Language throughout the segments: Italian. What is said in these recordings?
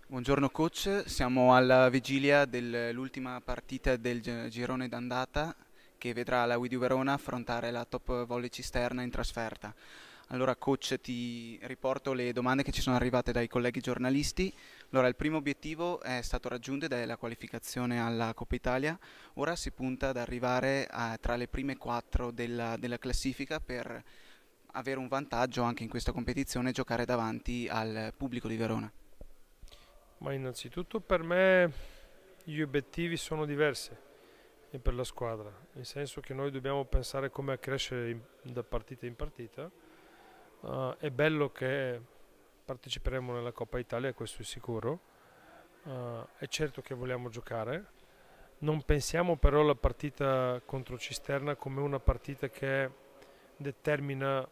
Buongiorno coach, siamo alla vigilia dell'ultima partita del girone d'andata che vedrà la Widiu Verona affrontare la Top Volley Cisterna in trasferta. Allora coach, ti riporto le domande che ci sono arrivate dai colleghi giornalisti. Allora, il primo obiettivo è stato raggiunto ed è la qualificazione alla Coppa Italia. Ora si punta ad arrivare tra le prime quattro della classifica per avere un vantaggio anche in questa competizione e giocare davanti al pubblico di Verona. Ma innanzitutto per me gli obiettivi sono diversi e per la squadra, nel senso che noi dobbiamo pensare come crescere da partita in partita. È bello che parteciperemo nella Coppa Italia, questo è sicuro. È certo che vogliamo giocare. Non pensiamo però alla partita contro Cisterna come una partita che determina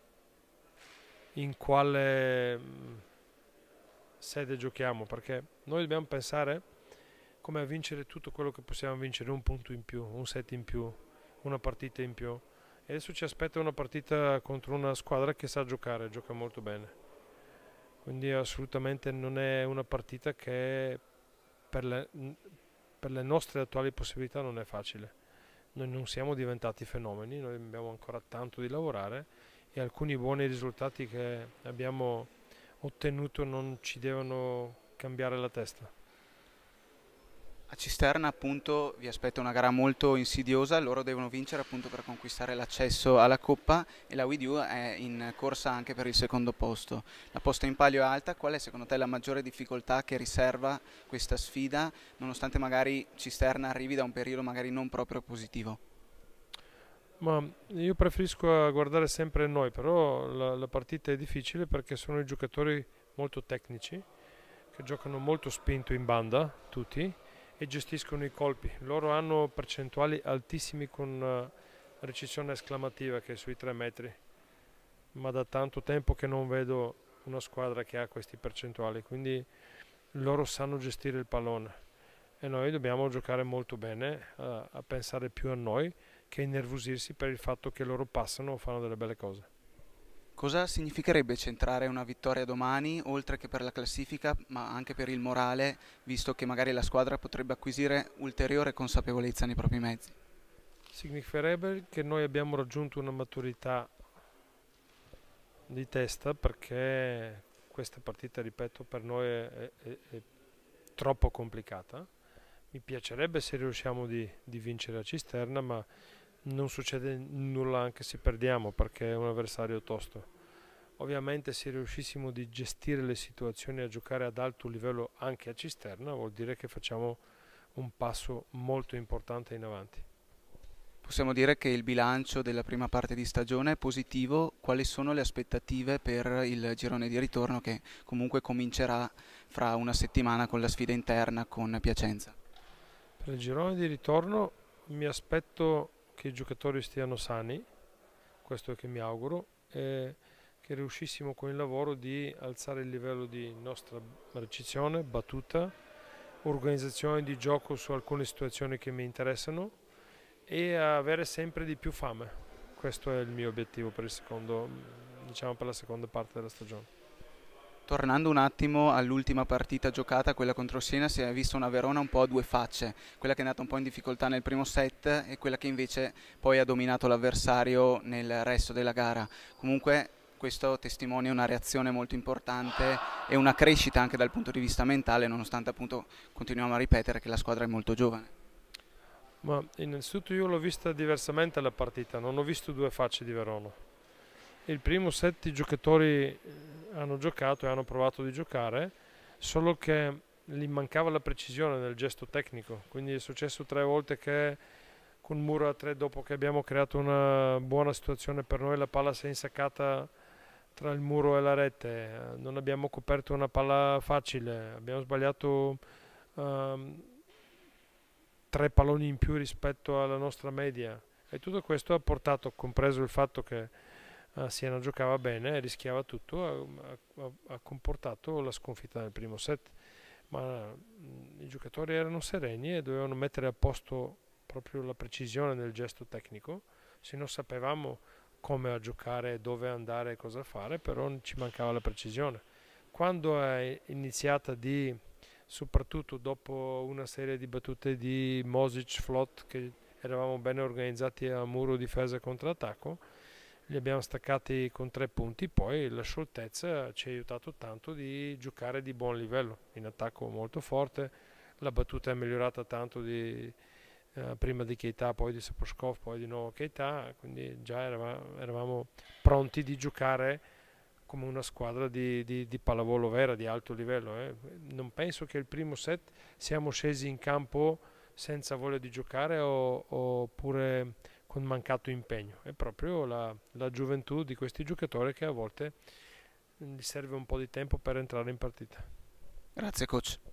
in quale sede giochiamo, perché noi dobbiamo pensare come a vincere tutto quello che possiamo vincere, un punto in più, un set in più, una partita in più. E adesso ci aspetta una partita contro una squadra che sa giocare, gioca molto bene. Quindi assolutamente non è una partita che per le nostre attuali possibilità non è facile. Noi non siamo diventati fenomeni, noi abbiamo ancora tanto di lavorare e alcuni buoni risultati che abbiamo ottenuto non ci devono cambiare la testa. A Cisterna appunto vi aspetta una gara molto insidiosa, loro devono vincere appunto per conquistare l'accesso alla Coppa e la WIDU è in corsa anche per il secondo posto. La posta in palio è alta, qual è secondo te la maggiore difficoltà che riserva questa sfida, nonostante magari Cisterna arrivi da un periodo magari non proprio positivo? Ma io preferisco guardare sempre noi, però la partita è difficile perché sono i giocatori molto tecnici, che giocano molto spinto in banda, tutti, e gestiscono i colpi. Loro hanno percentuali altissimi con recessione esclamativa che è sui 3 metri, ma da tanto tempo che non vedo una squadra che ha questi percentuali, quindi loro sanno gestire il pallone e noi dobbiamo giocare molto bene, a pensare più a noi che innervosirsi per il fatto che loro passano o fanno delle belle cose. Cosa significherebbe centrare una vittoria domani, oltre che per la classifica, ma anche per il morale, visto che magari la squadra potrebbe acquisire ulteriore consapevolezza nei propri mezzi? Significherebbe che noi abbiamo raggiunto una maturità di testa perché questa partita, ripeto, per noi è troppo complicata. Mi piacerebbe se riusciamo di vincere a Cisterna, ma non succede nulla anche se perdiamo perché è un avversario tosto. Ovviamente se riuscissimo di gestire le situazioni e a giocare ad alto livello anche a Cisterna, vuol dire che facciamo un passo molto importante in avanti. Possiamo dire che il bilancio della prima parte di stagione è positivo. Quali sono le aspettative per il girone di ritorno che comunque comincerà fra una settimana con la sfida interna con Piacenza? Per il girone di ritorno mi aspetto che i giocatori stiano sani, questo è che mi auguro, e che riuscissimo con il lavoro di alzare il livello di nostra ricezione, battuta, organizzazione di gioco su alcune situazioni che mi interessano e avere sempre di più fame. Questo è il mio obiettivo per il secondo, diciamo per la seconda parte della stagione. Tornando un attimo all'ultima partita giocata, quella contro Siena, si è vista una Verona un po' a due facce, quella che è andata un po' in difficoltà nel primo set e quella che invece poi ha dominato l'avversario nel resto della gara. Comunque questo testimonia una reazione molto importante e una crescita anche dal punto di vista mentale, nonostante appunto continuiamo a ripetere che la squadra è molto giovane. Ma innanzitutto io l'ho vista diversamente la partita, non ho visto due facce di Verona. Il primo set i giocatori hanno giocato e hanno provato di giocare, solo che gli mancava la precisione nel gesto tecnico, quindi è successo 3 volte che con muro a 3 dopo che abbiamo creato una buona situazione per noi la palla si è insaccata tra il muro e la rete, non abbiamo coperto una palla facile, abbiamo sbagliato ehm, 3 palloni in più rispetto alla nostra media e tutto questo ha portato, compreso il fatto che Siena giocava bene e rischiava tutto, ha comportato la sconfitta nel primo set, ma i giocatori erano sereni e dovevano mettere a posto proprio la precisione nel gesto tecnico, se non sapevamo come a giocare, dove andare e cosa fare, però ci mancava la precisione. Quando è iniziata di soprattutto dopo una serie di battute di Mosic, Flot, che eravamo bene organizzati a muro difesa e contrattacco, li abbiamo staccati con 3 punti. Poi la scioltezza ci ha aiutato tanto di giocare di buon livello, in attacco molto forte, la battuta è migliorata tanto prima di Keita, poi di Saposkov, poi di nuovo Keita, quindi già eravamo pronti di giocare come una squadra di pallavolo vera, di alto livello. Non penso che il primo set siamo scesi in campo senza voglia di giocare oppure con mancato impegno. È proprio la gioventù di questi giocatori che a volte gli serve un po' di tempo per entrare in partita. Grazie coach.